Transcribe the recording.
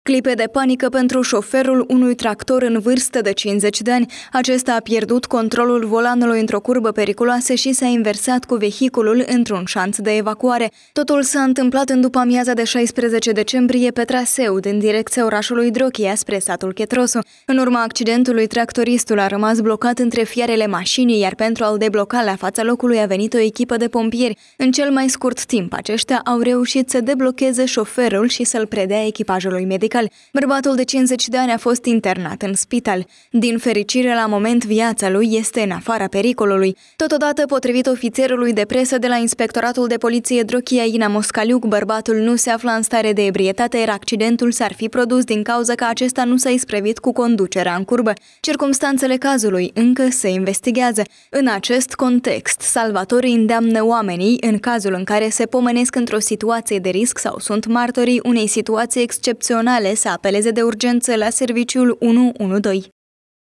Clipe de panică pentru șoferul unui tractor în vârstă de 50 de ani. Acesta a pierdut controlul volanului într-o curbă periculoasă și s-a inversat cu vehiculul într-un șanț de evacuare. Totul s-a întâmplat în după-amiaza de 16 decembrie pe traseu din direcția orașului Drochia spre satul Chetrosu. În urma accidentului, tractoristul a rămas blocat între fiarele mașinii, iar pentru a-l debloca la fața locului a venit o echipă de pompieri. În cel mai scurt timp, aceștia au reușit să deblocheze șoferul și să-l predea echipajului medical. Bărbatul de 50 de ani a fost internat în spital. Din fericire, la moment, viața lui este în afara pericolului. Totodată, potrivit ofițerului de presă de la Inspectoratul de Poliție Drochia Ina Moscaliuc, bărbatul nu se afla în stare de ebrietate, iar accidentul s-ar fi produs din cauza că acesta nu s-a isprăvit cu conducerea în curbă. Circumstanțele cazului încă se investigează. În acest context, salvatorii îndeamnă oamenii, în cazul în care se pomenesc într-o situație de risc sau sunt martorii unei situații excepționale, să apeleze de urgență la serviciul 112.